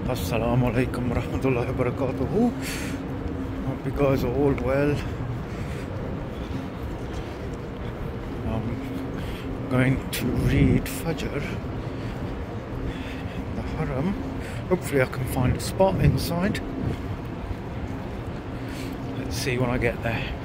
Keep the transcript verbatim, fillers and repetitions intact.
Assalamu alaikum warahmatullahi wabarakatuh. Hope you guys are all well. I'm going to read Fajr in the Haram. Hopefully I can find a spot inside. Let's see when I get there.